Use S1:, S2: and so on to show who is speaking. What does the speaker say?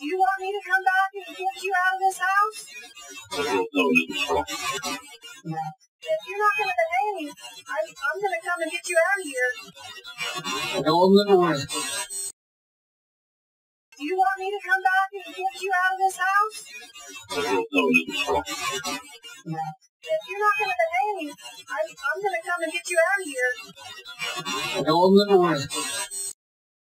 S1: Do you want me to come back and get you out of this house?
S2: No need to talk.
S1: If you're not going to behave, I'm going to come and get you out of here.
S2: No, no.
S1: Do you want me to come back and get you out of this house?
S2: No need to talk.
S1: If you're not going to behave, I'm going to come and get you out of here.
S2: No, no.